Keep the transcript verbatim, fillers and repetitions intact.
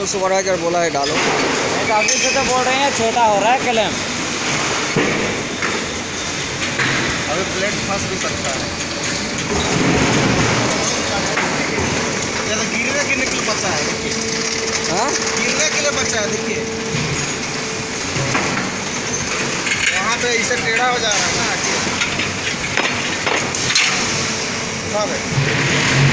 उसको बढ़ा कर बोला है डालो। काफी से तो बोल रहे हैं छोटा हो रहा है क्लेम। अभी प्लेट फंस भी सकता है। ये तो गिरने के लिए बचा है, देखिए। हाँ, गिरने के लिए बचा है, देखिए। यहाँ पे इसे टेढ़ा हो जा रहा है ना।